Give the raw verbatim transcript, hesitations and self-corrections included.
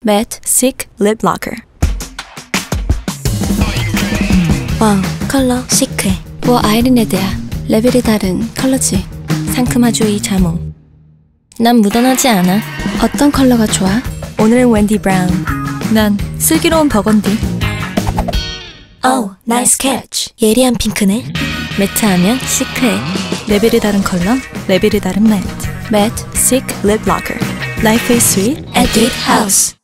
Matte Sick Lip Locker. 와우, 컬러 시크해. 뭐 아이리네드야. 레벨이 다른 컬러지. 상큼하죠 이 자몽. 난 묻어나지 않아. 어떤 컬러가 좋아? 오늘은 웬디 브라운. 난 슬기로운 버건디. Oh, nice catch. 예리한 핑크네. 매트하면 시크해. 레벨이 다른 컬러, 레벨이 다른 매트. Matte Sick Lip Locker. Life is sweet at Deep House.